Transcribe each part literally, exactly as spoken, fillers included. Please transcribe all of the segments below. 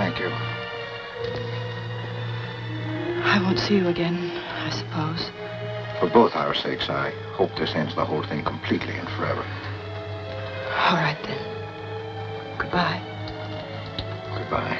Thank you. I won't see you again, I suppose. For both our sakes, I hope this ends the whole thing completely and forever. All right, then. Goodbye. Goodbye.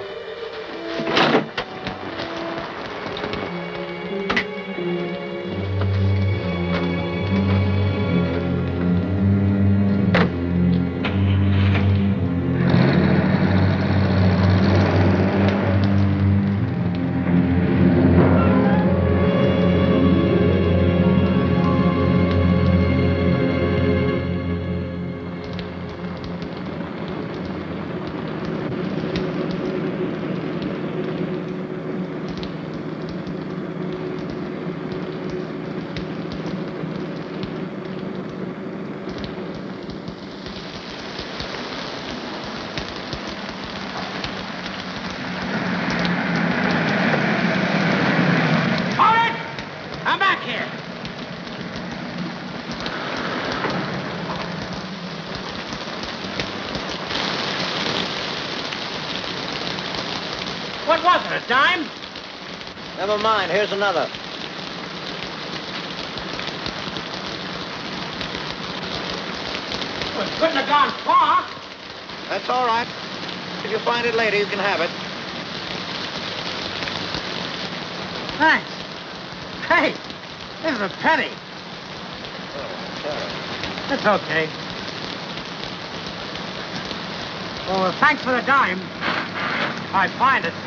What was it, a dime? Never mind, here's another. Well, it couldn't have gone far. That's all right. If you find it later, you can have it. Thanks. Hey, this is a penny. Oh, sorry. It's okay. Well, thanks for the dime. If I find it.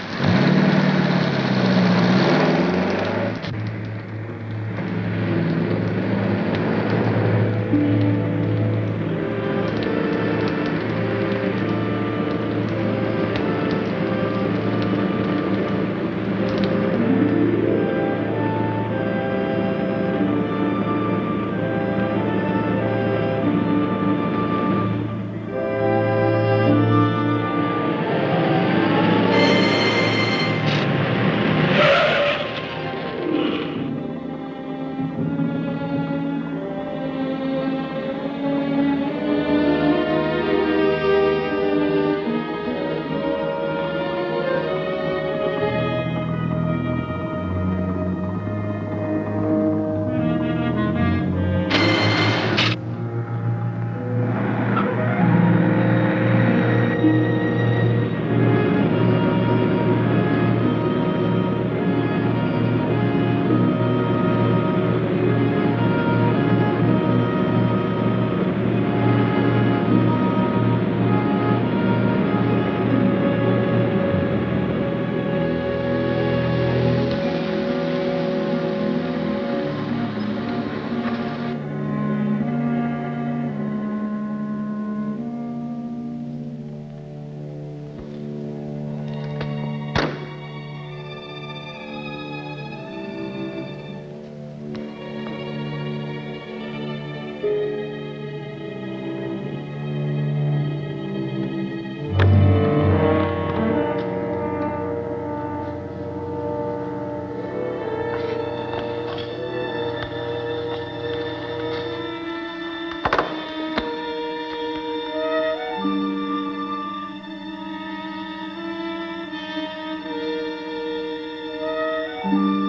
Mm-hmm.